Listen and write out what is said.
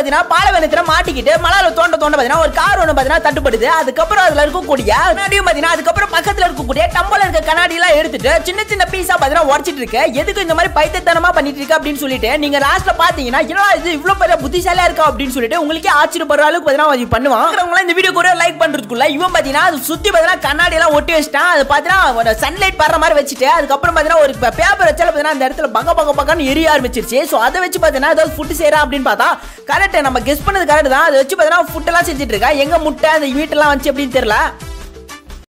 பாத்தீங்கன்னா பாலைவனத்துல மாட்டிக்கிட்டு மலையில தோண்ட பாத்தீங்கன்னா ஒரு கார் ஒண்ணு பாத்தீங்கன்னா தட்டுப்படுது. அதுக்கப்புறம் அதுல இருக்கக்கூடிய கண்ணாடியும் பாத்தீங்கன்னா அதுக்கப்புறம் பக்கத்துல இருக்கக்கூடிய டம்பல இருக்க கண்ணாடி எல்லாம் எடுத்துட்டு சின்ன சின்ன பீஸா பாத்தீங்கன்னா உடைச்சிட்டு இருக்கு. எதுக்கு இந்த மாதிரி பைத்தியத்தனமா பண்ணிட்டு இருக்க அப்படின்னு சொல்லிட்டு நீங்க லாஸ்ட்ல பாத்தீங்கன்னா என்னடா இது இவ்வளவு பெரிய புத்திசாலியா இருக்கா அப்படின்னு சொல்லிட்டு உங்களுக்கே ஆச்சரியப்படுற அளவுக்கு பாத்தீங்கன்னா பண்ணுவாங்க. இந்த வீடியோ கூட லைக் பண்றதுக்குள்ள இவன் பாத்தீங்கன்னா அது சுத்தி பாத்தீங்கன்னா கண்ணாடி எல்லாம் ஒட்டி வச்சிட்டான். அது பாத்தீங்கன்னா சன்லைட் படுற மாதிரி வச்சுட்டு அதுக்கப்புறம் பாத்தீங்கன்னா ஒரு பேப்பர் வச்சால பாத்தீங்கன்னா அந்த இடத்துல பகன்னு எரிய ஆரம்பிச்சிருச்சு. சோ அதை வச்சு பாத்தீங்கன்னா ஏதாவது ஃபுட் செய்யறா அப்படின்னு பார்த்தா கரெக்ட் நம்ம கெஸ் பண்ணது கரெக்ட் தான். அதை வச்சு பாத்தீங்கன்னா ஃபுட் எல்லாம் செஞ்சுட்டு இருக்கா. எங்க முட்டை அந்த வீட்டெல்லாம் வந்துச்சு அப்படின்னு தெரியல.